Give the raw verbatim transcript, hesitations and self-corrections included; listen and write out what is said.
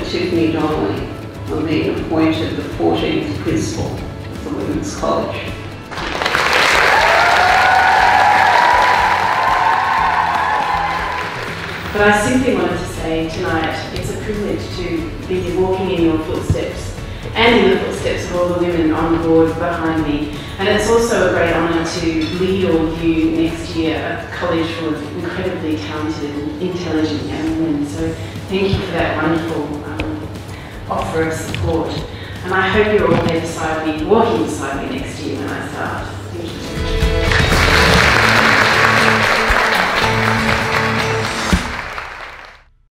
Tiffany Donnelly on being appointed the fourteenth principal of the Women's College. But I simply wanted to say tonight, it's a privilege to be walking in your footsteps and in the footsteps of all the women on board behind me. And it's also a great honour to lead all of you next year, a college full of incredibly talented and intelligent young women. So thank you for that wonderful um, offer of support. And I hope you're all there beside me, walking beside me next year when I start.